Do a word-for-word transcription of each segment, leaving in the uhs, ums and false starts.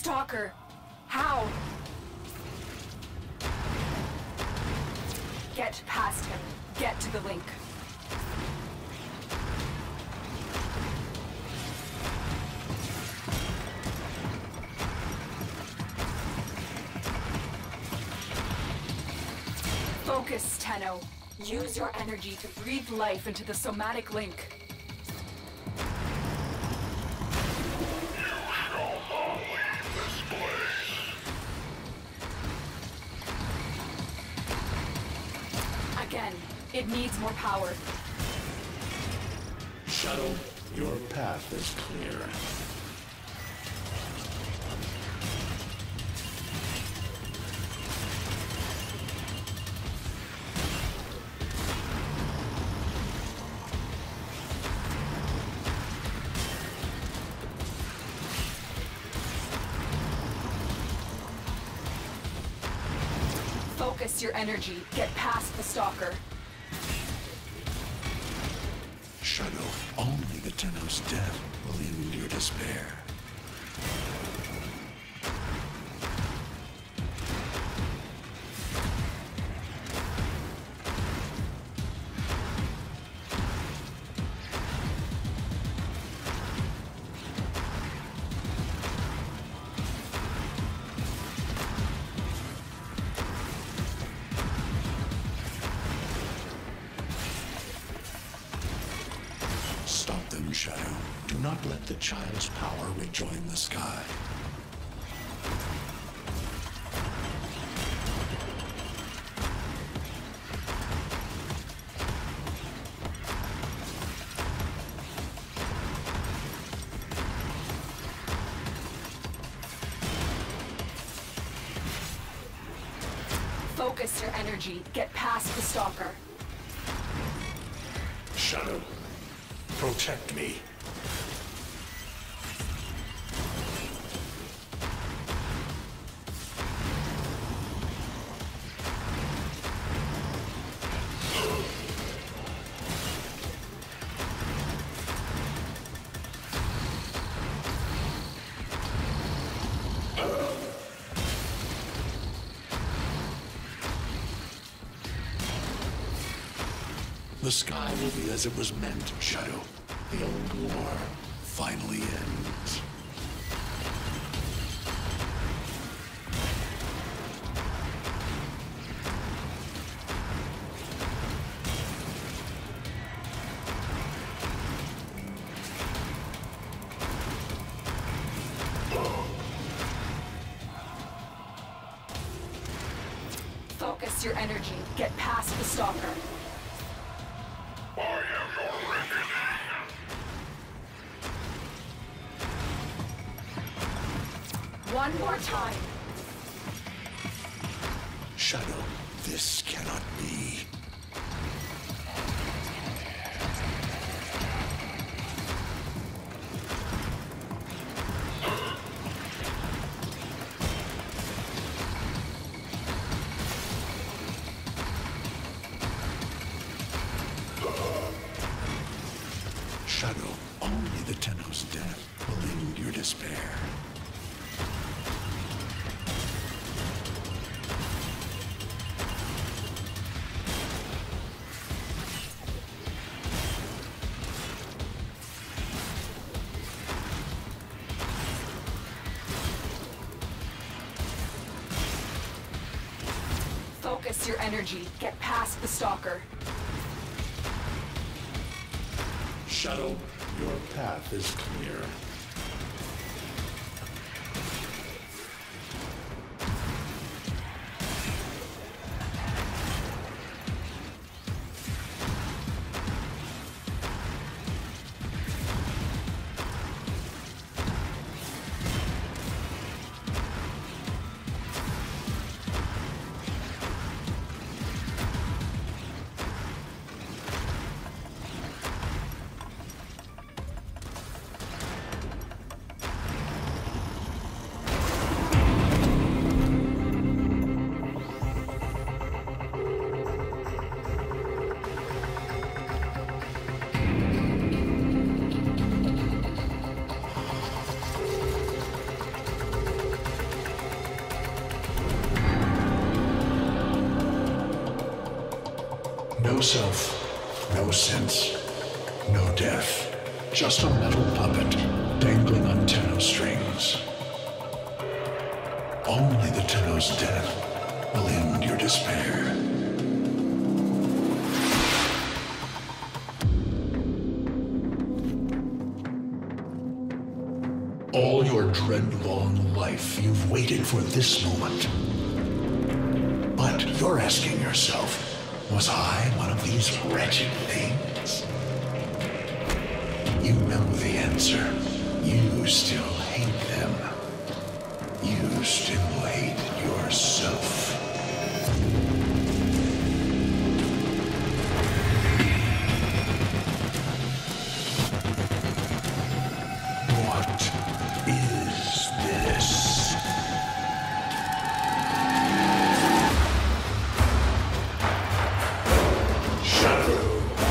Stalker. How? Get past him. Get to the link. Focus, Tenno. Use your energy to breathe life into the somatic link. Again, it needs more power. Shadow, your path is clear. Focus your energy. Get past the Stalker. Shadow, only the Tenno's death will end your despair. Stop them, Shadow. Do not let the child's power rejoin the sky. Focus your energy. Get past the Stalker. Shadow, protect me. The sky will be as it was meant, Shadow. The old war finally ends. Focus your energy. Get past the Stalker. One more time. Shadow, this cannot be. Shadow, only the Tenno's death will end your despair. Focus your energy. Get past the Stalker. Shadow, your path is clear. No self, no sense, no death. Just a metal puppet dangling on Tenno strings. Only the Tenno's death will end your despair. All your dread-long life, you've waited for this moment. But you're asking yourself, was I one of these wretched things? You know the answer. You still hate them. You still hate yourself. What is this? Shadow.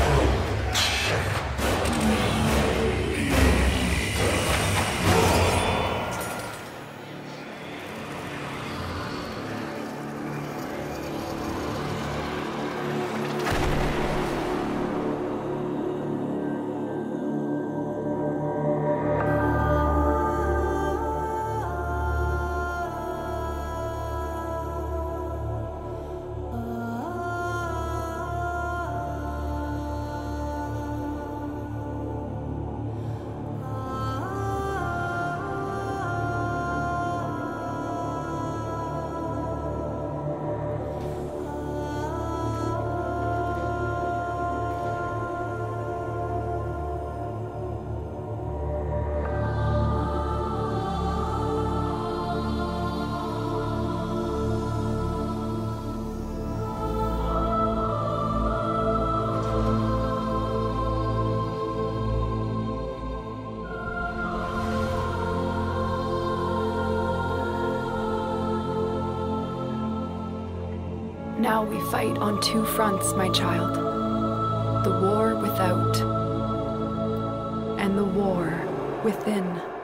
Now we fight on two fronts, my child. The war without, and the war within.